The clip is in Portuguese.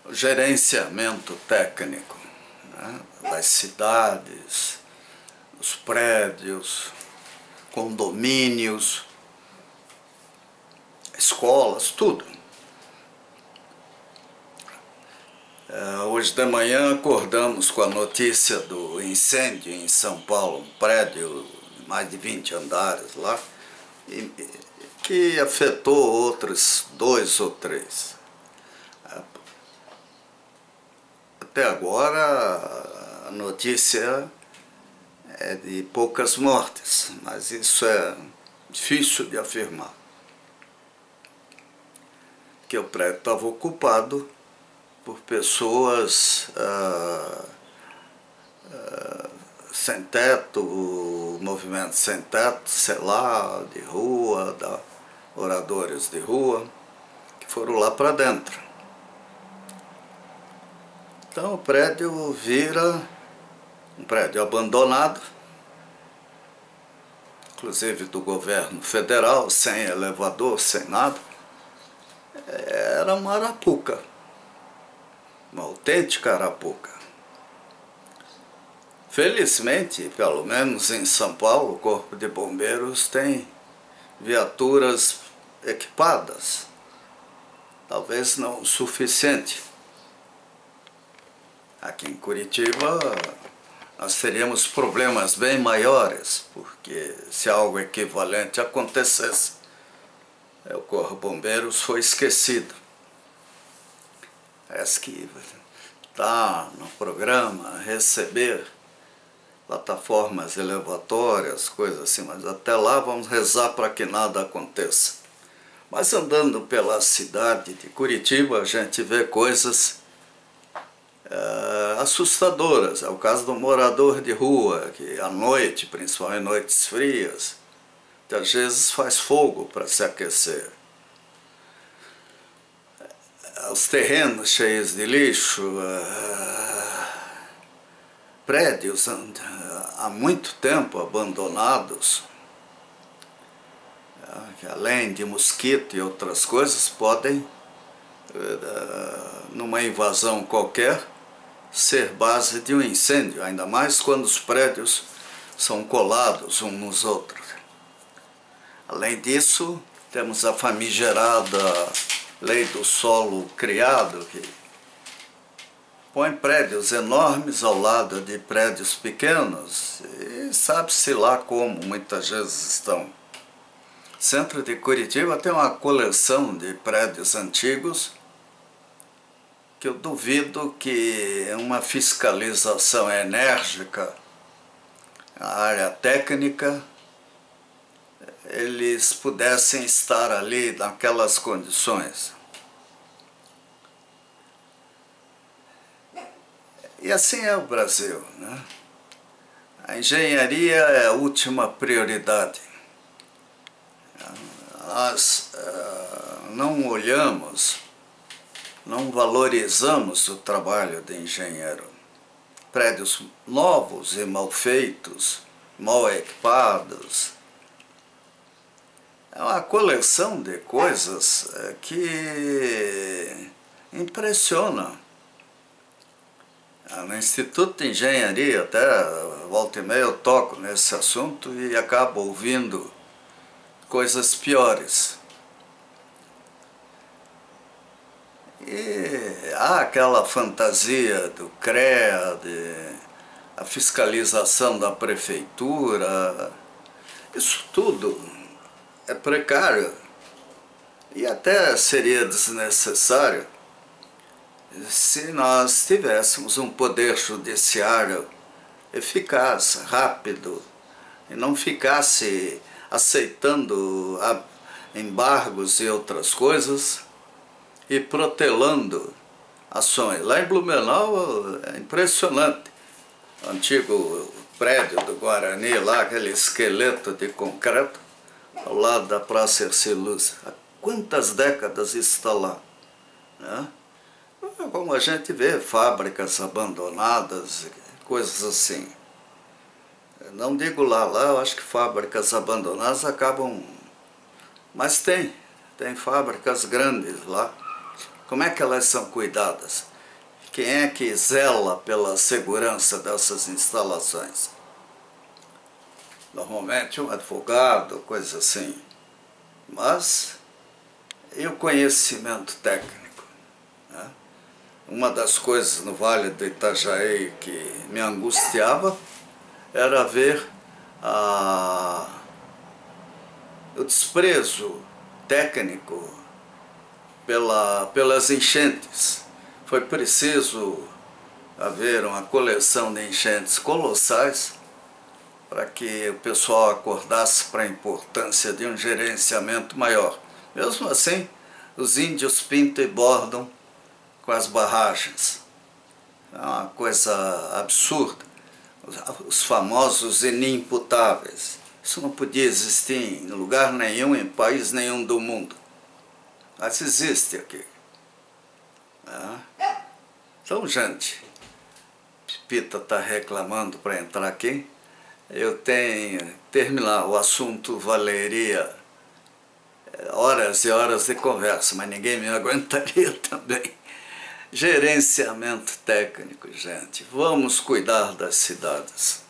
o gerenciamento técnico, né, das cidades, dos prédios, condomínios, escolas, tudo. Hoje de manhã acordamos com a notícia do incêndio em São Paulo, um prédio de mais de 20 andares lá, que afetou outros 2 ou 3. Até agora a notícia é de poucas mortes, mas isso é difícil de afirmar. Porque o prédio estava ocupado por pessoas sem teto, o movimento sem teto, sei lá, de rua, moradores de rua, que foram lá para dentro. Então o prédio vira um prédio abandonado, inclusive do governo federal, sem elevador, sem nada. Era uma arapuca, uma autêntica arapuca. Felizmente, pelo menos em São Paulo, o Corpo de Bombeiros tem viaturas equipadas, talvez não o suficiente. Aqui em Curitiba nós teríamos problemas bem maiores, porque se algo equivalente acontecesse, o Corpo de Bombeiros foi esquecido. Parece que está no programa receber plataformas elevatórias, coisas assim, mas até lá vamos rezar para que nada aconteça. Mas andando pela cidade de Curitiba, a gente vê coisas assustadoras. É o caso do morador de rua, que à noite, principalmente em noites frias, que às vezes faz fogo para se aquecer. Os terrenos cheios de lixo, prédios há muito tempo abandonados, que além de mosquito e outras coisas, podem, numa invasão qualquer, ser base de um incêndio, ainda mais quando os prédios são colados uns nos outros. Além disso, temos a famigerada lei do solo criado, que põe prédios enormes ao lado de prédios pequenos e sabe-se lá como muitas vezes estão. O centro de Curitiba tem uma coleção de prédios antigos que eu duvido que uma fiscalização enérgica na área técnica eles pudessem estar ali naquelas condições. E assim é o Brasil, né? A engenharia é a última prioridade. Nós não olhamos, não valorizamos o trabalho de engenheiro. Prédios novos e mal feitos, mal equipados. É uma coleção de coisas que impressiona. No Instituto de Engenharia, até volta e meia eu toco nesse assunto e acabo ouvindo coisas piores. E há aquela fantasia do CREA, a fiscalização da prefeitura, isso tudo é precário e até seria desnecessário se nós tivéssemos um poder judiciário eficaz, rápido, e não ficasse aceitando embargos e outras coisas e protelando ações. Lá em Blumenau é impressionante. O antigo prédio do Guarani, lá, aquele esqueleto de concreto, ao lado da Praça Ercílio. Há quantas décadas está lá, né? Como a gente vê, fábricas abandonadas, coisas assim. Não digo lá, eu acho que fábricas abandonadas acabam... Mas tem fábricas grandes lá. Como é que elas são cuidadas? Quem é que zela pela segurança dessas instalações? Normalmente um advogado, coisa assim. Mas e o conhecimento técnico, né? Uma das coisas no Vale do Itajaí que me angustiava era ver o desprezo técnico pelas enchentes. Foi preciso haver uma coleção de enchentes colossais para que o pessoal acordasse para a importância de um gerenciamento maior. Mesmo assim, os índios pintam e bordam com as barragens. É uma coisa absurda. Os famosos inimputáveis. Isso não podia existir em lugar nenhum, em país nenhum do mundo. Mas existe aqui. Então, gente, Pita está reclamando para entrar aqui. Eu tenho que terminar. O assunto valeria horas e horas de conversa, mas ninguém me aguentaria também. Gerenciamento técnico, gente. Vamos cuidar das cidades.